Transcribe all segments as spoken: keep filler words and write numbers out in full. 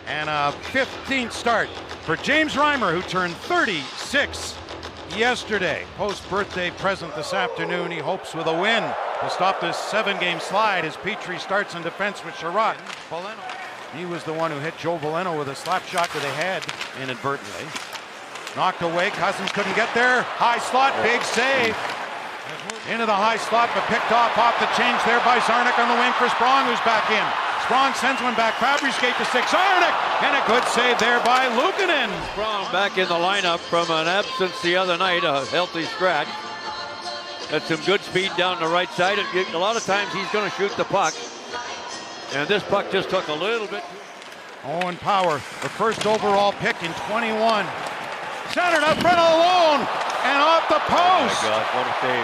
And a fifteenth start for James Reimer, who turned thirty-six yesterday. Post-birthday present this afternoon. He hopes with a win to stop this seven-game slide as Petrie starts in defense with Sherratt. He was the one who hit Joe Veleno with a slap shot to the head inadvertently. Knocked away. Cousins couldn't get there. High slot, big save. Into the high slot, but picked off off the change there by Czarnik on the wing for Sprong, who's back in. Sprong sends one back. Fabry skate to six. Czarnik, and a good save there by Luukkonen. Sprong back in the lineup from an absence the other night, a healthy scratch. Had some good speed down the right side. A lot of times he's going to shoot the puck, and this puck just took a little bit. Owen Power, the first overall pick in twenty-one. Centered up front alone, and off the post. Oh my God, what a save.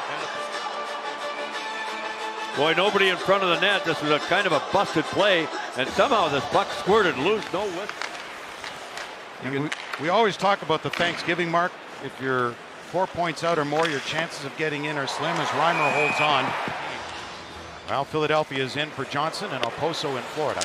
Boy, nobody in front of the net. This was a kind of a busted play, and somehow this puck squirted loose. No whiff. We, we always talk about the Thanksgiving mark. If you're four points out or more, your chances of getting in are slim as Reimer holds on. Well, Philadelphia is in for Johnson and Oposo in Florida.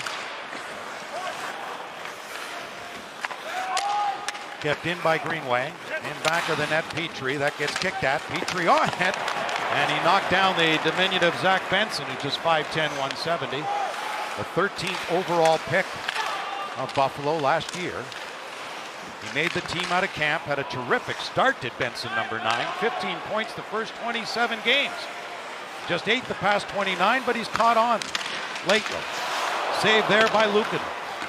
Kept in by Greenway. In back of the net, Petrie. That gets kicked at. Petrie on it. And he knocked down the diminutive Zach Benson, who's just five ten, one seventy. The thirteenth overall pick of Buffalo last year. He made the team out of camp, had a terrific start at Benson, number nine. fifteen points the first twenty-seven games. Just eight the past twenty-nine, but he's caught on lately. Saved there by Luukkonen.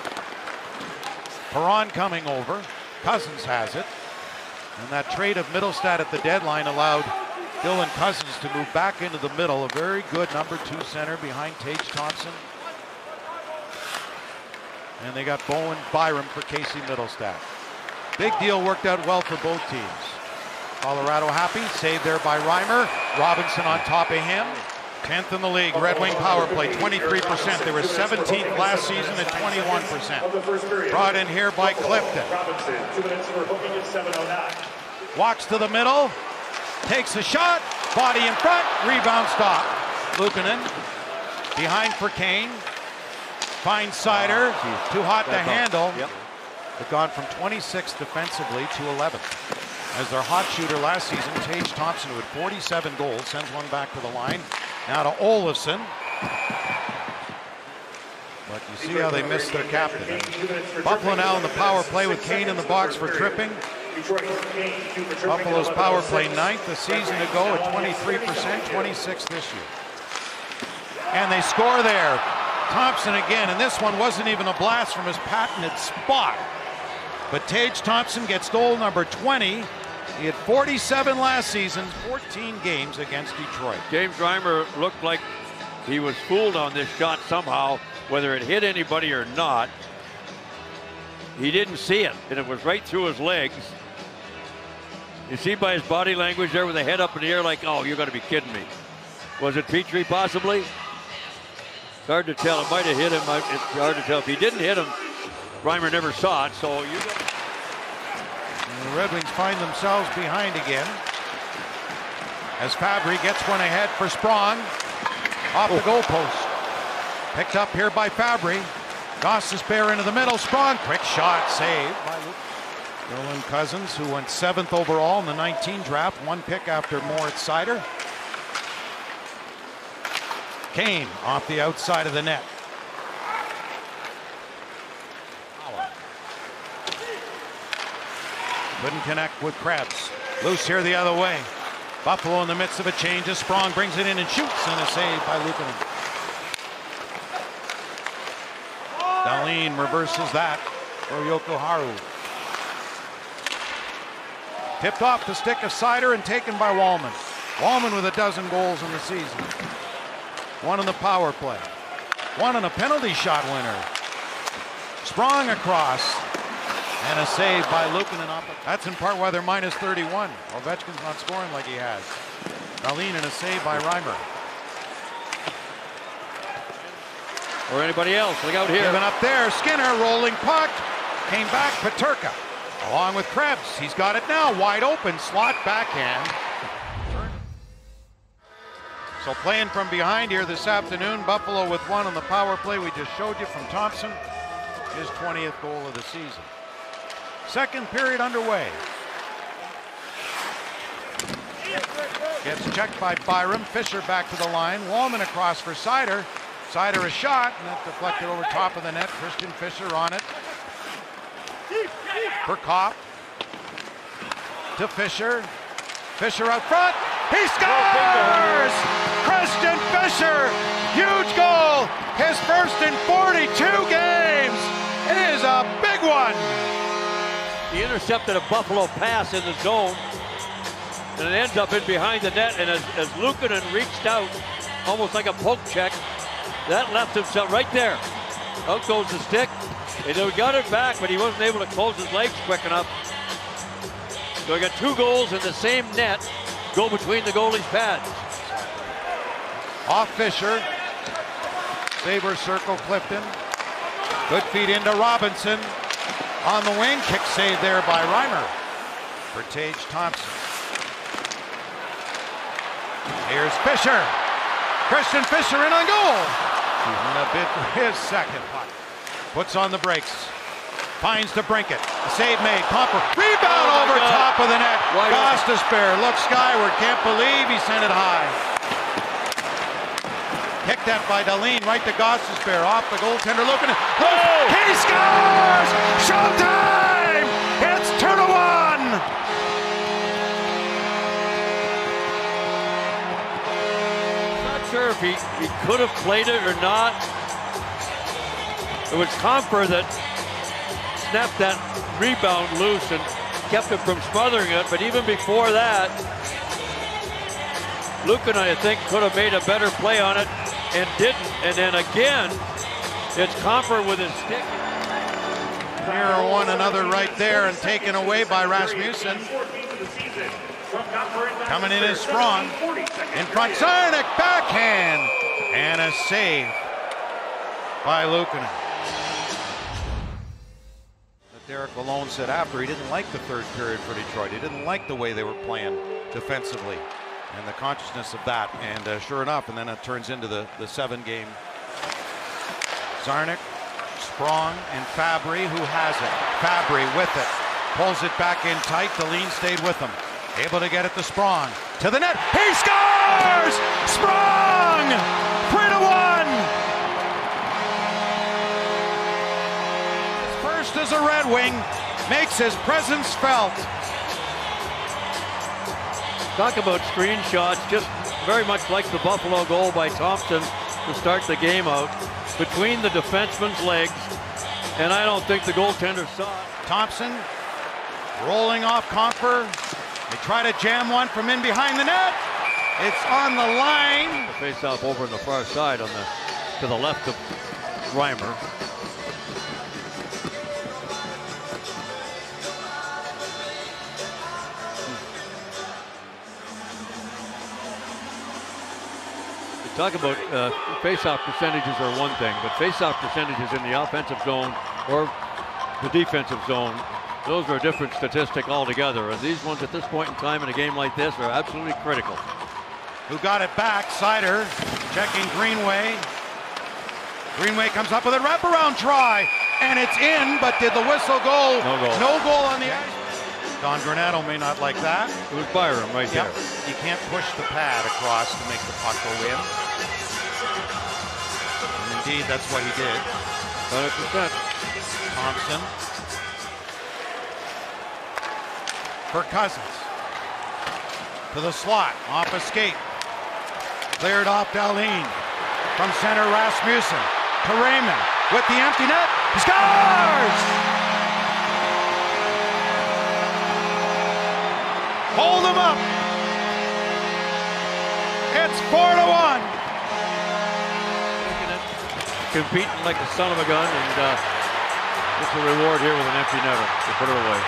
Perron coming over. Cousins has it. And that trade of Middlestad at the deadline allowed Dylan Cousins to move back into the middle. A very good number two center behind Tage Thompson. And they got Bowen Byram for Casey Middlestad. Big deal, worked out well for both teams. Colorado happy, saved there by Reimer. Robinson on top of him. tenth in the league, Red Wing power play, twenty-three percent. They were seventeenth last season at twenty-one percent. Brought in here by Clifton. Walks to the middle, takes a shot, body in front, rebound stop. Luukkonen behind for Kane. Finds Sider, too hot to handle. Yep. They've gone from twenty-sixth defensively to eleventh. As their hot shooter last season, Tage Thompson, who had forty-seven goals, sends one back to the line. Now to Olofsson. But you see how they missed their captain. And Buffalo now in the power play with Kane in the box for tripping. Buffalo's power play ninth a season ago at twenty-three percent, twenty-sixth this year. And they score there. Thompson again, and this one wasn't even a blast from his patented spot. But Tage Thompson gets goal number twenty. He had forty-seven last season, fourteen games against Detroit. James Reimer looked like he was fooled on this shot somehow, whether it hit anybody or not. He didn't see it, and it was right through his legs. You see by his body language there with the head up in the air like, oh, you're going to be kidding me. Was it Petrie possibly? It's hard to tell. It might have hit him. It's hard to tell. If he didn't hit him, Reimer never saw it, so you got... And the Red Wings find themselves behind again as Fabry gets one ahead for Sprong off the goalpost. Picked up here by Fabry. Gostisbehere into the middle. Sprong, quick shot, saved by Dylan Cousins, who went seventh overall in the nineteen draft, one pick after Moritz Seider. Kane off the outside of the net. Couldn't connect with Krebs. Loose here the other way. Buffalo in the midst of a change as Sprong brings it in and shoots, and a save by Luukkonen. Dahlin reverses that for Jokiharju. Tipped off the stick of Seider and taken by Wallman. Wallman with a dozen goals in the season. One in the power play. One in a penalty shot winner. Sprong across. And a save by Luukkonen. That's in part why they're minus thirty-one. Ovechkin's not scoring like he has. Dahlin and a save by Reimer. Or anybody else. Look out here. Given up there. Skinner rolling puck. Came back. Peterka along with Krebs. He's got it now. Wide open. Slot backhand. So playing from behind here this afternoon. Buffalo with one on the power play we just showed you from Thompson. his twentieth goal of the season. Second period underway. Gets checked by Byram. Fisher back to the line. Wallman across for Seider. Seider a shot, and that deflected over top of the net. Christian Fischer on it. For Copp. To Fisher. Fisher out front. He scores! Christian Fischer! Huge goal! His first in forty-two games! It is a big one! He intercepted a Buffalo pass in the zone, and it ends up in behind the net, and as, as Luukkonen reached out, almost like a poke check, that left himself right there. Out goes the stick, and he got it back, but he wasn't able to close his legs quick enough. So we got two goals in the same net, go between the goalie's pads. Off Fisher. Sabres circle Clifton. Good feed into Robinson. On the wing, kick saved there by Reimer. For Tage Thompson. Here's Fisher. Christian Fischer in on goal. And a bid for his second puck. Puts on the brakes. Finds to brink it. Save made. Comper. Rebound oh over God. top of the net. Gostisbehere looks skyward. Can't believe he sent it high. Kicked that by Dahlin right to Gostisbehere. Off the goaltender. Looking at. Oh! He scores! Showtime! It's two to one! Not sure if he, he could have played it or not. It was Comper that snapped that rebound loose and kept it from smothering it, but even before that, Luukkonen, I think, could have made a better play on it and didn't. And then again, it's Comper with his stick. Here one another right there and taken away by Rasmussen. Coming in is strong. In front, Sarnik, backhand, and a save by Luukkonen. Derek Malone said after he didn't like the third period for Detroit. He didn't like the way they were playing defensively and the consciousness of that. And uh, sure enough, and then it turns into the, the seven game. Zarnik, Sprong, and Fabry, who has it. Fabry with it. Pulls it back in tight. Dahlin stayed with him. Able to get it to Sprong. To the net. He scores! Sprong! three to one! First as a Red Wing, makes his presence felt. Talk about screenshots, just very much like the Buffalo goal by Thompson to start the game out. Between the defenseman's legs, and I don't think the goaltender saw it. Thompson rolling off Comper. They try to jam one from in behind the net. It's on the line. The face-off over on the far side on the to the left of Reimer. Talk about uh, face-off percentages are one thing, but face-off percentages in the offensive zone or the defensive zone, those are a different statistic altogether. And these ones at this point in time in a game like this are absolutely critical. Who got it back? Seider checking Greenway. Greenway comes up with a wraparound try, and it's in, but did the whistle go? No goal. No goal on the ice. Don Granato may not like that. It was Byram right yep. there. You can't push the pad across to make the puck go in. And indeed, that's what he did. one hundred percent. Thompson. For Cousins. To the slot. Off a skate. Cleared off Dahlin. From center, Rasmussen. To Raymond. With the empty net. He scores! Hold him up. It's four to one. Competing like the son of a gun, and uh, it's a reward here with an empty netter to put it away.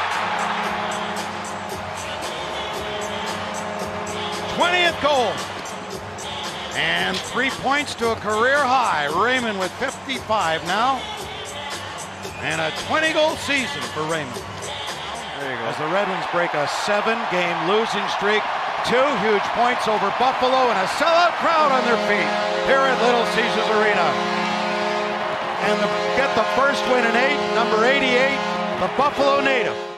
twentieth goal. And three points to a career high. Raymond with fifty-five now. And a twenty goal season for Raymond. There you go. As the Red Wings break a seven game losing streak, two huge points over Buffalo, and a sellout crowd on their feet here at Little Caesars Arena. and the, get the first win in eight, number eighty-eight, the Buffalo native.